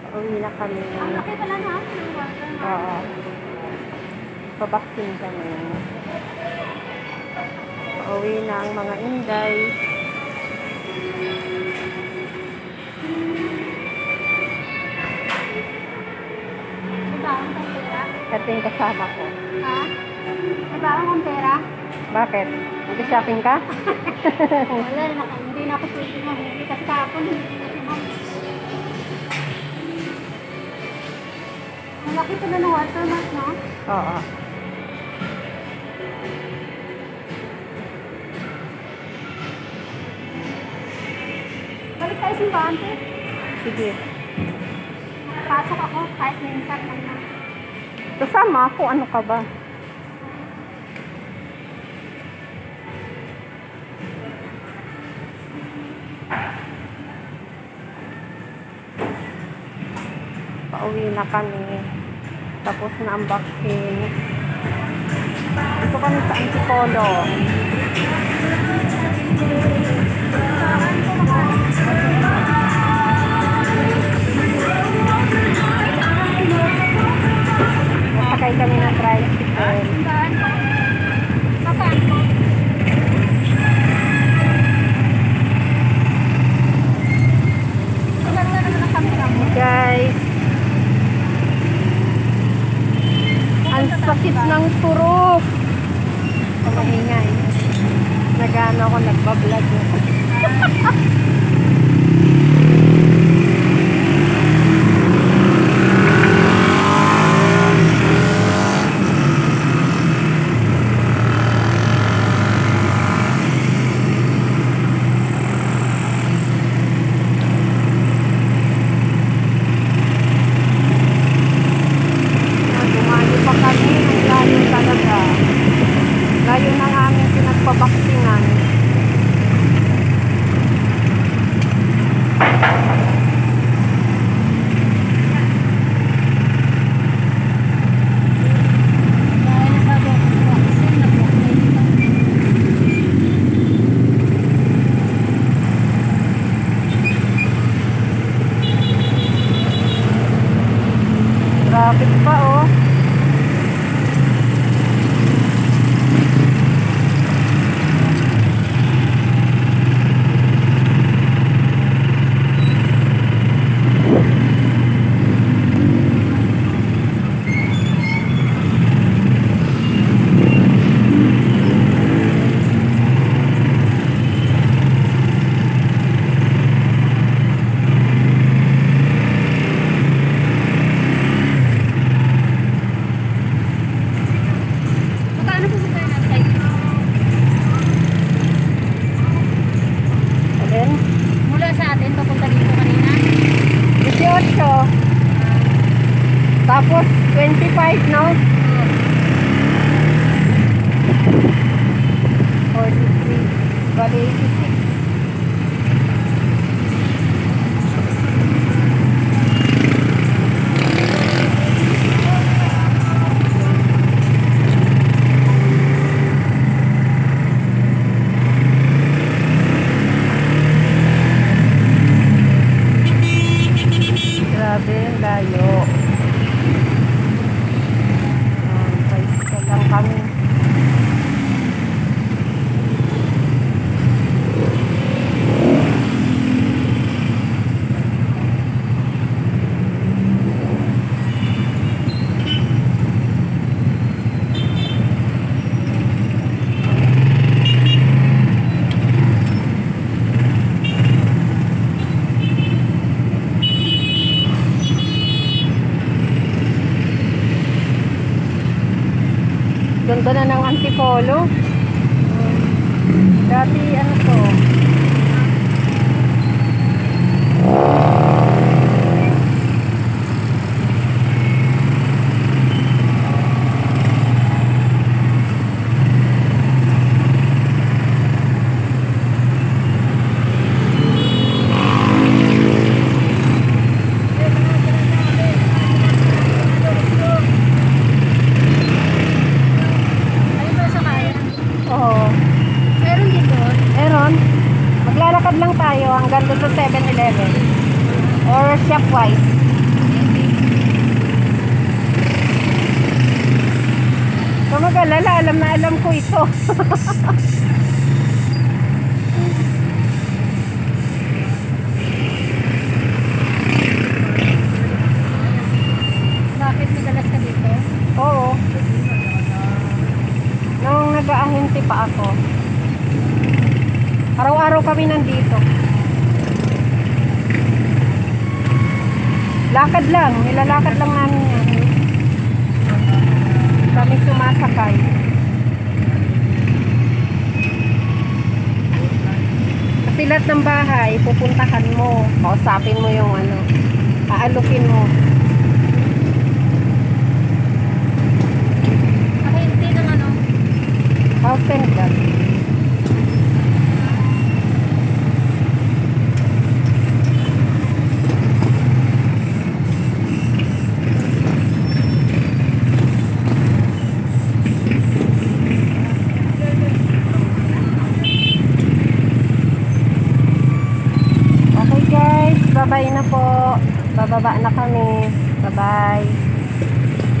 Uwi na kami. Ang laki pala na. Oo. Pabaksin kami. Uwi na ang mga inday. Diba ang pera? Ito yung kasama ko. Ha? Diba ang pera? Bakit? Mag-shopping ka? Wala, hindi na ako pwede mahuli. Kasi kapon, hindi na sinahuli. Malaki pala ng watermark, no? Oo. Balik tayo simbante. Sige. Pasok ako kahit minsan lang na. Kasama ako, ano ka ba? Pauwi na kami. Tapos na ang vaccine. Dito kami sa Antipolo. Nasakay kami ng tricycle. Saan po? Maganda naman ang camera mo. Guys, ang sakit ng turok. Kamahingay. Nagano ako, nagbablog. Gumali pa kami, ang layo talaga. Layo ng aming pinagpabaksinan. Dahil bago ako vaccine, nag-apply dito. Traffic pa oh. Magkano po sa tayo ng site? Then, Mula sa atin, papunta dito kanina. 18. Tapos 25, no? 43. Bali 86. Grabe, ang layo. Tricycle lang kami. Ganda na ng Antipolo. Dati ano to? Ayun ba sa kaya? Oo. Meron din doon. Meron. Maglalakad lang tayo hanggang doon sa 7-Eleven. Or Shopwise. Huwag mag-alala, alam na alam ko ito. Bakit madalas ka dito? Oo. Nung nag-aahinti pa ako. Araw-araw kami nandito. Lakad lang. Nilalakad lang namin yan. Kami sumasakay. Kasi lahat ng bahay, pupuntahan mo. Kausapin mo yung ano. Aalukin mo. Nakahinti ng ano? House and God. Okay guys, bye-bye na po. Bababa na kami. Bye-bye.